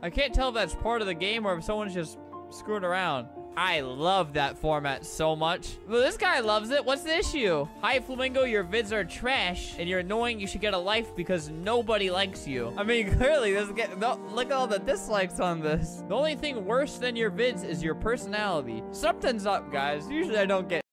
I can't tell if that's part of the game or if someone's just screwing around. I love that format so much. Well, this guy loves it. What's the issue? Hi, Flamingo, your vids are trash, and you're annoying. You should get a life because nobody likes you. I mean, clearly, look at all the dislikes on this. The only thing worse than your vids is your personality. Something's up, guys. Usually, I don't get